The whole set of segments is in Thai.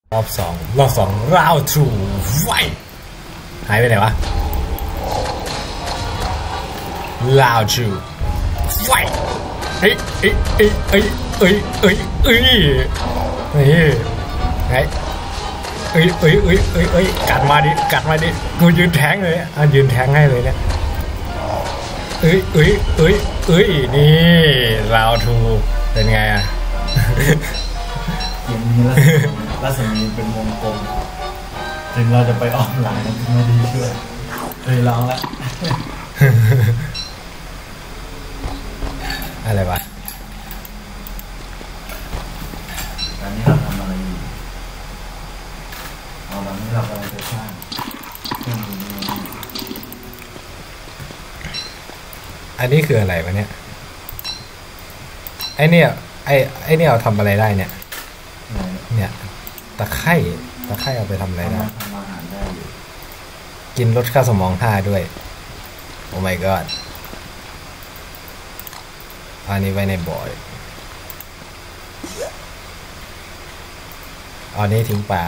รอบสองround 2 ไฟหายไปไหนวะround 2 ไฟเอ้ยกัดมาดิกูยืนแทงเลยยืนแทงให้เลยเนี่ยนี่round 2เป็นไงอะเกมนี้รัศมีเป็นวงกลมถึงเราจะไปออนไลน์ไม่ดีช่วยเคยลองแล้วอะไรวะตอนนี้เราทำอะไรอยู่ตอนนี้เรากำลังจะสร้างเครื่องมืออันนี้คืออะไรวะเนี่ยไอเนี่ยเอาทำอะไรได้เนี่ยตะไคร่เอาไปทำอะไรได้กินลดค่าสมอง5ด้วยโอ้ my god อันนี้ไว้ในบ่ออันนี้ทิ้งไป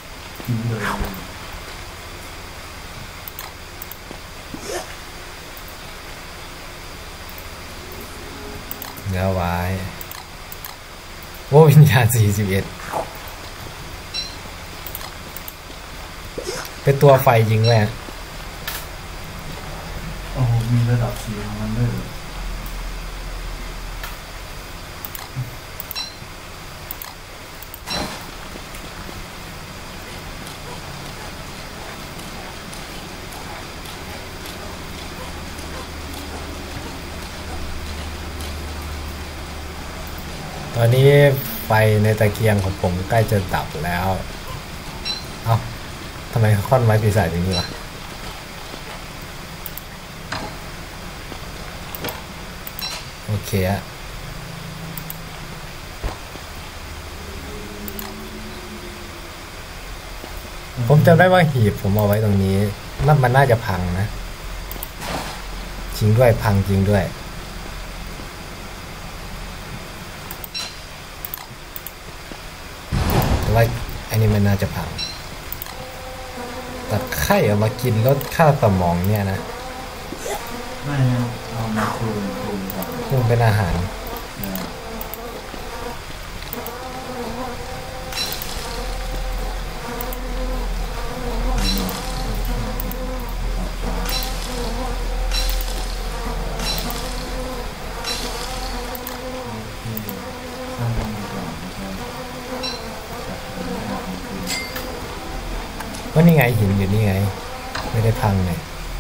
เนื้อไว้โอ้วิญญาณ41เป็นตัวไฟจริงไหมโอ้โหมีระดับสีของมันด้วยตอนนี้ไฟในตะเกียงของผมใกล้จะดับแล้วเอ้าทำไมค่อนไม้ปีศาจอย่างนี้วะโอเคอะผมจำได้ว่าหีบผมเอาไว้ตรงนี้มันน่าจะพังนะจริงด้วยพังจริงด้วยแต่ว่าอันนี้มันน่าจะพังแต่ไข่เอามากินลดค่าสมองเนี่ยนะไม่เอามาปรุงเป็นอาหารว่านี่ไงหินอยู่นี่ไงไม่ได้พังเลย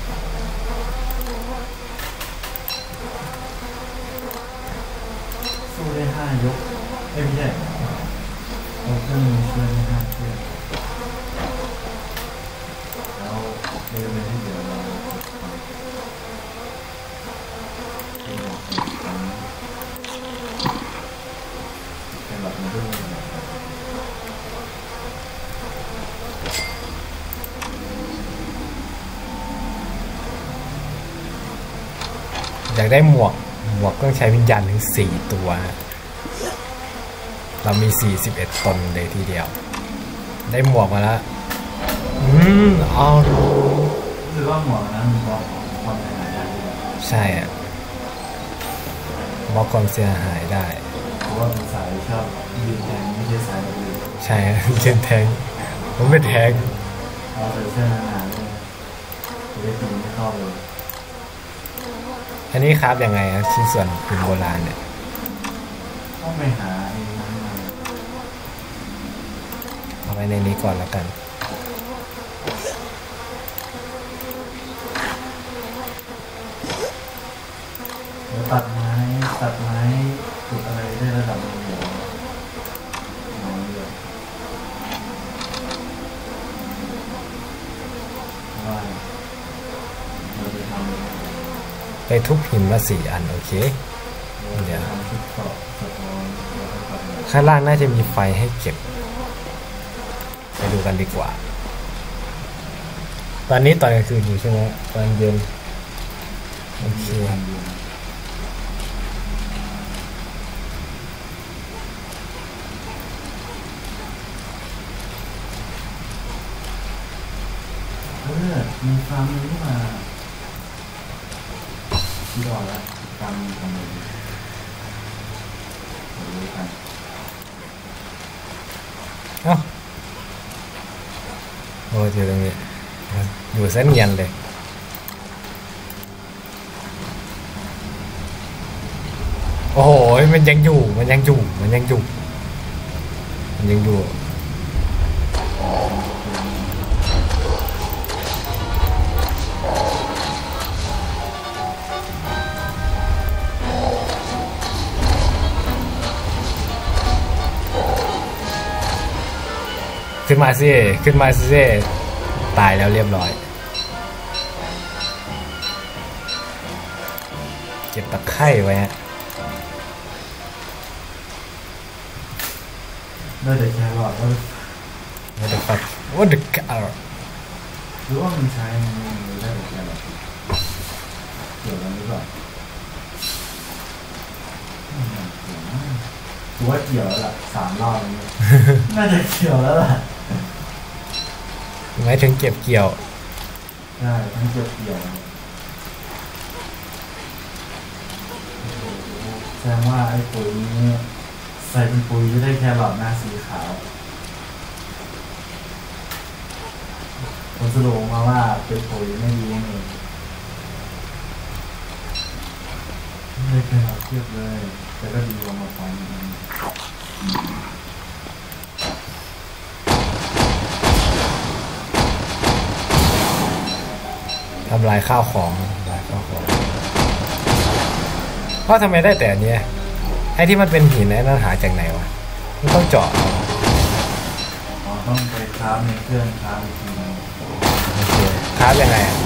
สู้ได้5 ยกไม่ใช่เอาเครื่องมือช่วยได้5 เครื่องแล้วเรื่องที่เดี๋ยวเราเป็นแบบนี้ด้วยอยากได้หมวกต้องใช้วิญญาณถึง4 ตัวเรามี41 ตนเลยทีเดียวได้หมวกมาแล้วเอาหรือว่าหมวกนั้นบอกความเสียหายได้ใช่อ่ะบอกความเสียหายได้เพราะว่าเป็นสายชอบยืนแทงไม่ใช่สายแบบนี้ใช่ยืนแทงผมไม่แทงเราใส่เสื้อหนาเลยจะได้ตีไม่เข้าเลยอันนี้ครับยังไงอะชิ้นส่วนปืนโบราณเนี่ยต้องไปหาไอ้นั้นมาเอาไว้ในนี้ก่อนแล้วกันแล้วตัดไม้ขุดอะไรได้ระดับหนึ่งน้อยเลยว่าเราจะทำไปทุบหินมา4 อันโอเคเดี๋ยวข้างล่างน่าจะมีไฟให้เก็บไปดูกันดีกว่าตอนนี้ตอนกลางคืนอยู่ใช่ไหมตอนเย็นโอเคมีฟาร์มนี้มาที่รอแล้วฟาร์มมีทำอะไรดีรู้กันเอ้าโอ้อยู่ตรงนี้อยู่เส้นเงียนเลยโอ้โหมันยังอยู่มันยังอยู่มันยังอยู่มันยังอยู่ขึ้นมาสิขึ้นมาสิตายแล้วเรียบร้อยเก็บตะไคร่ไว้ฮะได้แต่แครอทแล้ว What the fuck What the carrot หรือว่ามันใช้ได้แต่แครอทเกี่ยวกันหรือเปล่าถือว่าเกี่ยวแล้วล่ะ3 รอบนี้ น่าจะเกี่ยวแล้วล่ะหมายถึงเก็บเกี่ยวใช่ทั้งเกี่ยวแสดงว่าไอ้ปุ๋ยนี้ใส่เป็นปุ๋ยจะได้แครอทหน้าสีขาวผลสรุปออกมาว่าเป็นปุ๋ยไม่ดีเองได้แครอทเทียบเลยแต่ก็ดีกว่ามาฟังทำลายข้าวของทำลายข้าวของเพราะทำไมได้แต่อันเนี้ยไอ้ที่มันเป็นหินไอ้นั่นหาจากไหนวะมันต้องเจาะต้องไปค้าในเครื่องค้าอีกทีนึงโอเคค้ายังไงอะ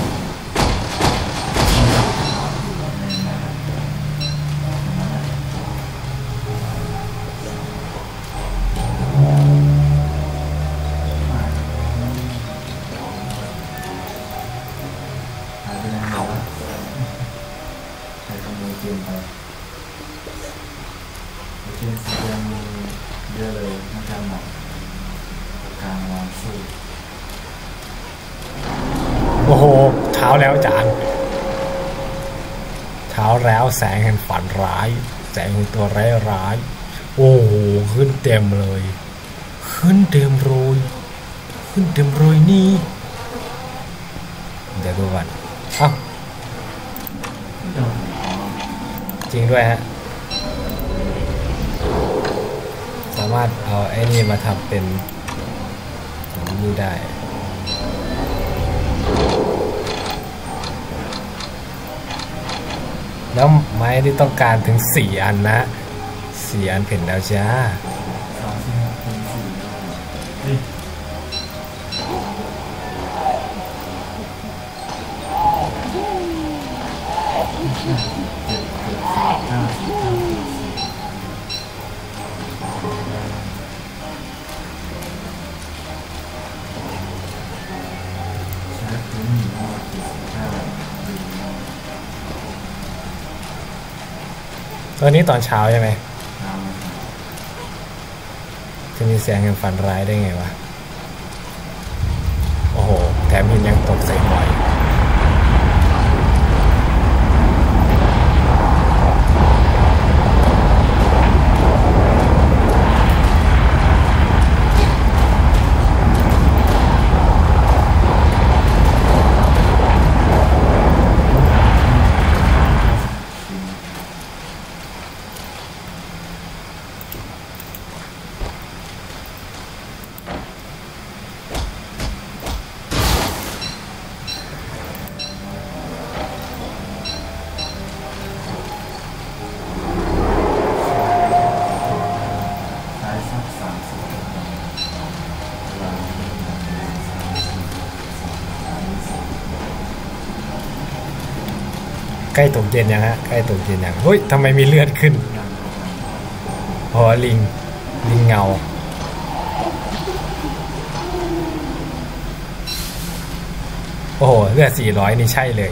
หายไปไหนแล้วใครขโมยเกมไปเกมสีแดงมีเยอะเลยน่าจะเหมาะกับการวางสู้โอ้โหเท้าแล้วจานเท้าแล้วแสงแห่งฝันร้ายแสงแห่งตัวร้ายโอ้โหขึ้นเต็มเลยขึ้นเต็มโรยขึ้นเต็มโรยนี่เดี๋ยวดูก่อนเอ้าจริงด้วยฮะสามารถเอาไอ้นี่มาทำเป็นนี่ได้แล้วไม้ที่ต้องการถึง4 อันนะ4 อันเห็นแล้วจ้าตอนนี้ตอนเช้าใช่ไหมจะมีแสงแห่งฝันร้ายได้ไงวะโอ้โหแถมหินยังตกใส่บ่อยใกล้ตกเย็นยังฮะใกล้ตกเย็นยังเฮ้ยทำไมมีเลือดขึ้นเพราะลิงเงาโอ้โหเลือด400นี่ใช่เลย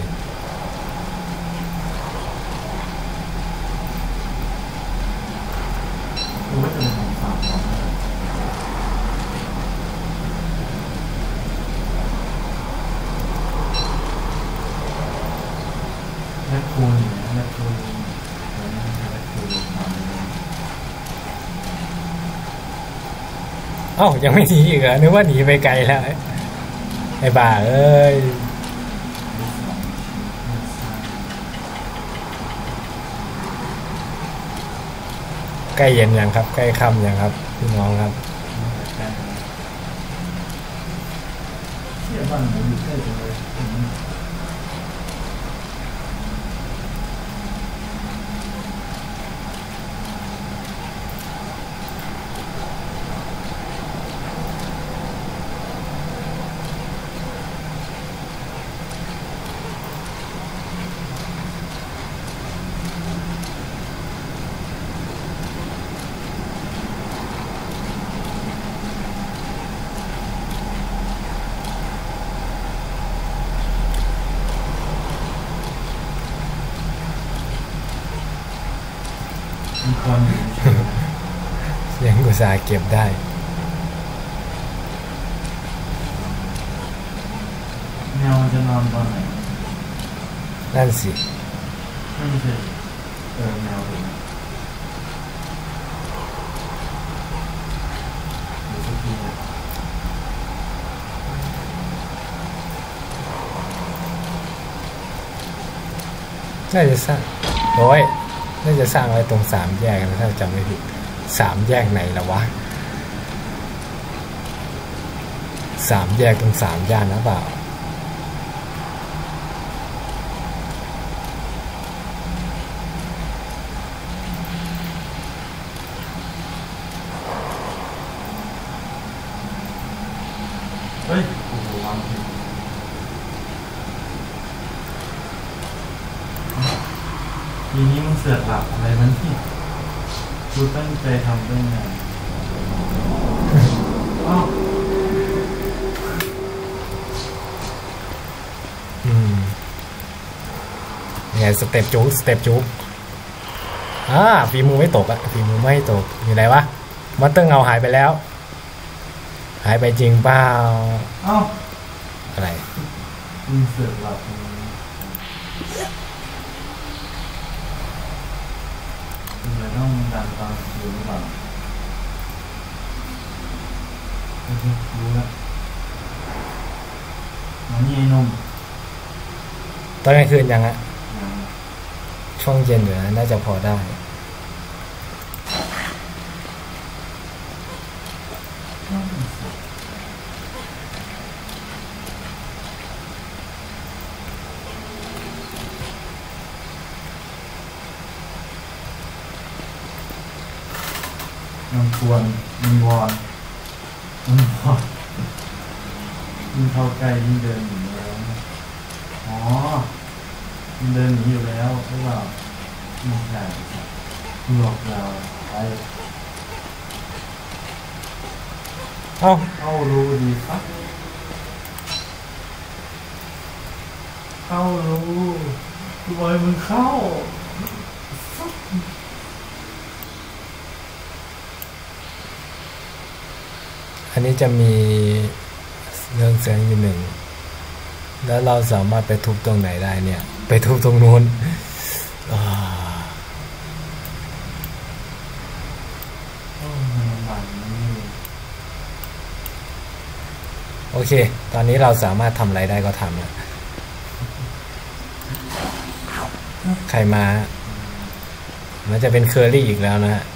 เอ้ายังไม่หนีอีกเหรอนึกว่าหนีไปไกลแล้วไอ้บ้าเอ้ยใกล้เย็นยังครับใกล้ค่ำยังครับพี่น้องครับเที่ยบ้านผมอยู่ใกล้จังเลยมีคนอยู่เสียงกุศลเก็บได้แมวมันจะนอนตอนไหนนั่นสิไม่ใช่แมวเลยน่าจะสร้างโอ้ยน่าจะสร้างไว้ตรงสามแยกนะถ้าจำไม่ผิดสามแยกไหนละวะสามแยกตรงสามย่านนะเปล่าเฮ้ยโอ้โหวางผิดทีนี้มึงเสือกหลับอะไรมันที่กูตั้งใจทำด้วยไงอ้าวไงสเต็ปจุ๊กฝีมือไม่ตกอะฝีมือไม่ตกอยู่ไหนวะมอนเตอร์เงาหายไปแล้วหายไปจริงเปล่าอ้าวอะไรมึงเสือกหลับต้องดันตอนคืนหรือเปล่ารู้แล้วน้องนี่ไอ้นมตอนกลางคืนยังอะช่วงเย็นอยู่นะน่าจะพอได้มันควรมันวอนมันเข้าใกล้ยิ่งเดินหนีแล้วอ๋อมันเดินหนีอยู่แล้วหรือเปล่าไม่ใช่หลอกเราไปเข้ารู้ดีครับเข้ารู้ทำไมมึงเข้าอันนี้จะมีเรื่องเสียงอยู่หนึ่งแล้วเราสามารถไปทุบตรงไหนได้เนี่ยไปทุบตรงนู้นโอเคตอนนี้เราสามารถทำอะไรได้ก็ทำนะใครมามันจะเป็นเคอรี่อีกแล้วนะฮะ